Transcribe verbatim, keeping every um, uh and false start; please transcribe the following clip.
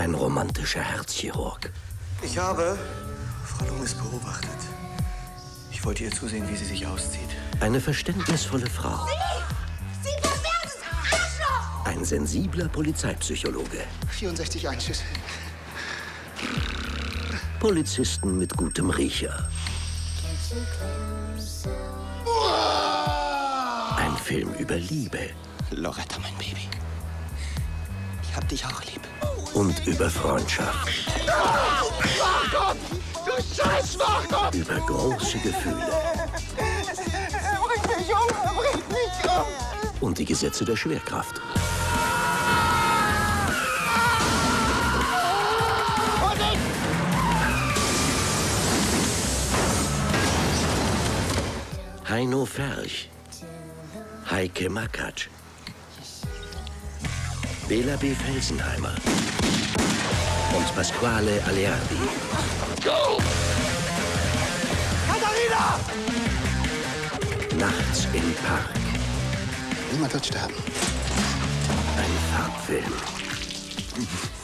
Ein romantischer Herzchirurg. Ich habe Frau Loomis beobachtet. Ich wollte ihr zusehen, wie sie sich auszieht. Eine verständnisvolle Frau. Sie! Sie verwehrtes Arschloch! Ein sensibler Polizeipsychologe. vierundsechzig Einschüsse. Polizisten mit gutem Riecher. Ein Film über Liebe. Loretta, mein Baby. Ich hab dich auch lieb. Und über Freundschaft. Margot! Du scheiß Margot! Über große Gefühle. Er bringt mich um, er bringt mich um! Und die Gesetze der Schwerkraft. Heino Ferch. Heike Makatsch. Bela B. Felsenheimer. Und Pasquale Aleardi. Go! Katharina! Nachts im Park. Niemand wird sterben. Ein Farbfilm.